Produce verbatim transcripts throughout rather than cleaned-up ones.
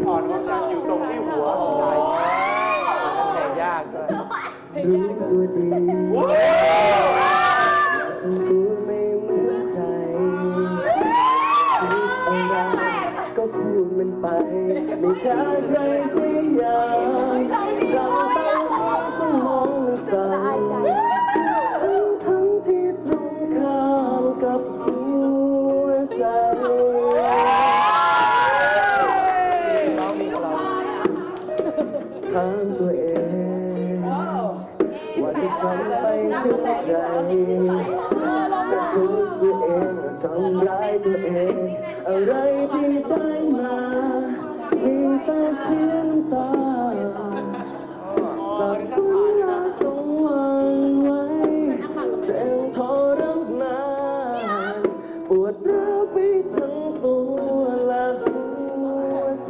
อ่อนของฉันอยู่ตรงที่หัวของใจเพลงยากด้วยรู้ตัวดีทำตัวไม่เหมือนใครคิดอะไรก็พูดมันไปไม่ขาดใครสักอย่างทำตั้งที่สมองมันสั่นทั้งทั้งที่ตรงข้ามกับหัวใจถามตัวเองว่าจะทำไปเพื่อใครแต่ทุกตัวเองทำร้ายตัวเองอะไรที่ได้มามีแต่เสียน้ำตาสับสนและต้องวางไว้เจ็บทรมานปวดร้าวไปทั้งตัวและหัวใจ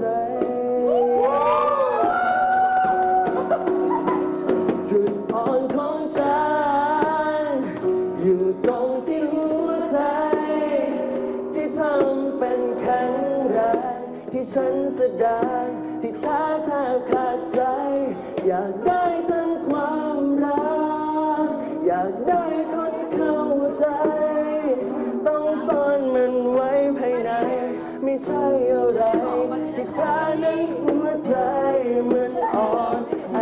จุดอ่อนของฉันอยู่ตรงที่หัวใจที่ทำเป็นแข็งแรงที่ฉันแสดงที่แท้แทบขาดใจอยากได้ทั้งความรักอยากได้คนเข้าใจต้องซ่อนมันไว้ภายในไม่ใช่อะไรที่แท้นั้นหัวใจมันอ่อนแอ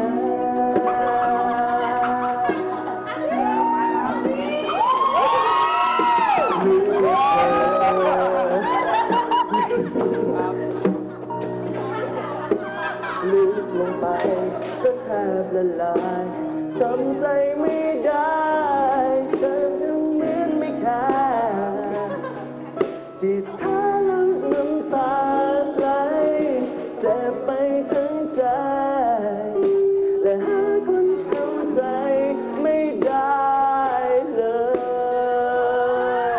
ลุกลงไปก็แทบละลายทำใจไม่ได้เดินยังเหมือนไม่แคร์ที่แท้แล้วน้ำตาไหลเจ็บไปทั้งใจและหาคนเข้าใจไม่ได้เลย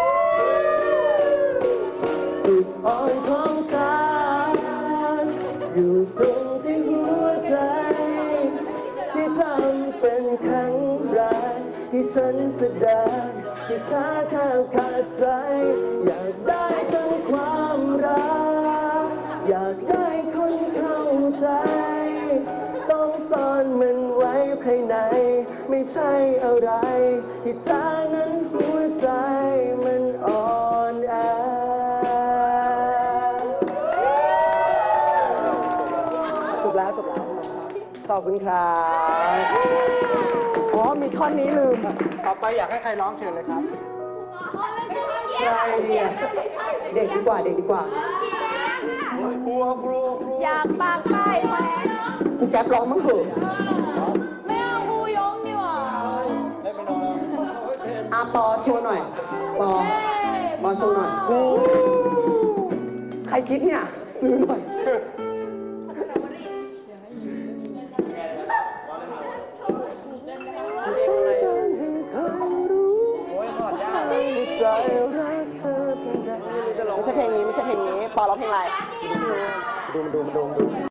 จุดอ่อนของฉันอยู่ตรงที่หัวใจที่ทำเป็นแข็งแรงที่ฉันแสดงที่แท้แทบขาดใจอยากได้ทั้งความรักอยากได้คนเข้าใจต้องซ่อนมันไว้ภายในไม่ใช่อะไรที่แท้นั้นหัวใจมันอ่อนแอจบแล้วจบแล้วขอบคุณครับอ๋อมีท่อนนี้ลืมต่อไปอยากให้ใครร้องเชิญเลยครับใครเนี่ยเด็กดีกว่าเด็กดีกว่าครูครูครูอยากปากป้ายแทนครูแก๊ปร้องมั้งเหอะไม่เอาครูยงดีกว่าได้ไปนอนแล้วอาปอโชว์หน่อยปอปอโชว์หน่อยครูใครคิดเนี่ยซื้อหน่อยไม่ใช่เพลงนี้ไม่ใช่เพลงนี้ปอร้องเพลงอะไรดูมาดูมาดูมาดู